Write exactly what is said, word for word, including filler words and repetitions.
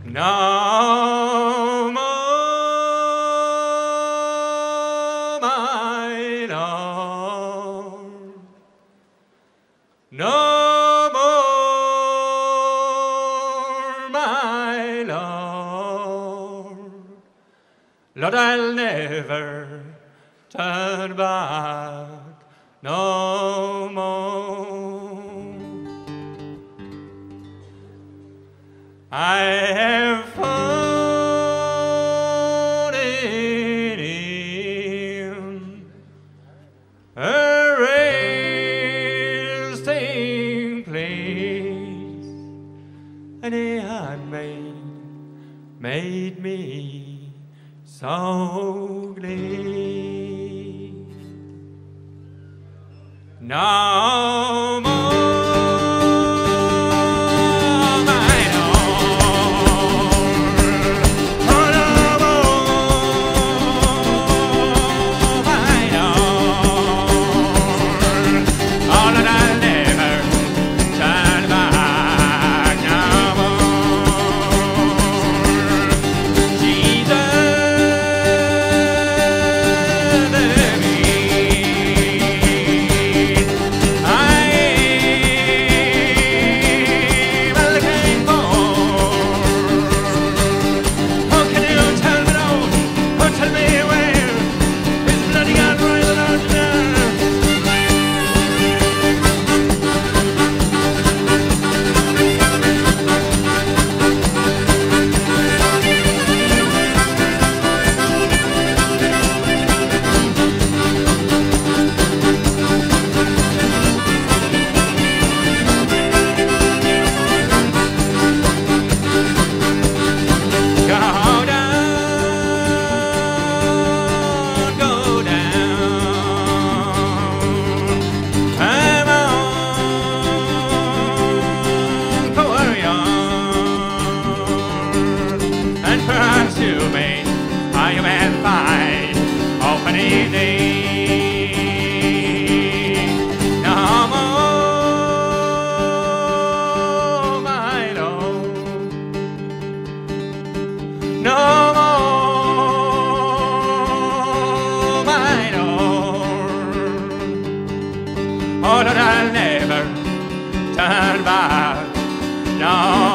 No more, my Lord. No more, my Lord. Lord, I'll never turn back no more. I have found in Him a resting place, and He had made, made me so glad. No more. Oh, Lord, I'll never turn back. No.